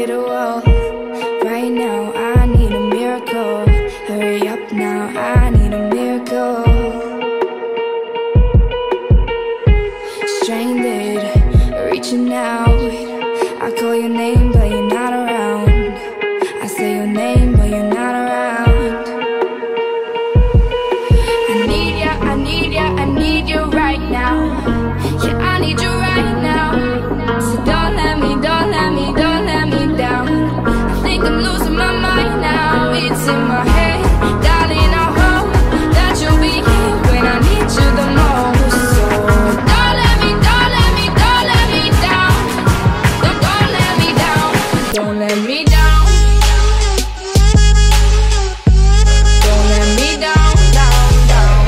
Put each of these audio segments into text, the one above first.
hit a wall. Right now I need a miracle. Hurry up now, I need a miracle. Stranded, reaching out. I call your name but you're not around. I say your name but you're not around. I need ya, I need ya, I need you right now. Yeah, I need you right now. So don't let me, don't let me, don't let me down. I think I'm losing my mind now. It's in my head, darling, I hope that you'll be here when I need you the most. So don't let me, don't let me, don't let me down. Don't let me down. Don't let me down. Don't let me down, down, down.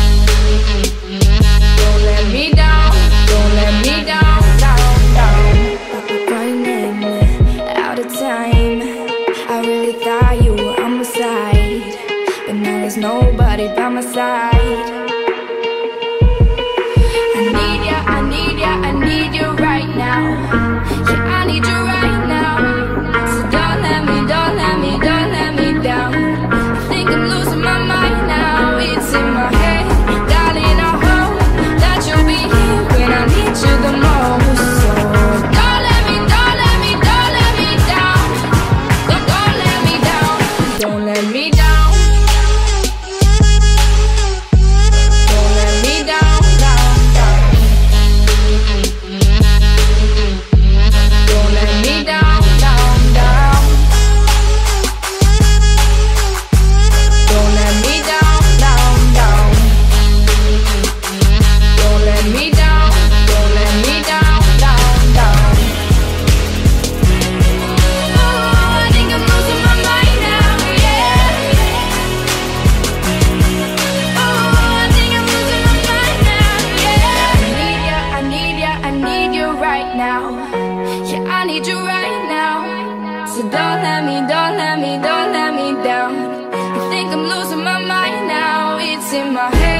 Don't let me down. Don't let me down, down, down. Running out of time. I really thought you were on my side, but now there's nobody by my side. I need ya, I need ya, I need you right now. Yeah, I need you right now. So don't let me, don't let me, don't let me down. I think I'm losing my mind now. It's in my head, darling, I hope that you'll be here when I need you the most. So don't let me, don't let me, don't let me down. Don't let me down. Don't let me down. Don't let me down, down, down. Don't let me down, down, down. Don't let me down, down, down. Don't let me down, don't let me down, down, down. Oh, I think I'm losing my mind now, yeah. Oh, I think I'm losing my mind now, yeah. I need ya, I need ya, I need you right now. Yeah, I need you right now. So don't let me, don't let me, don't let me down. I think I'm losing my mind now. It's in my head.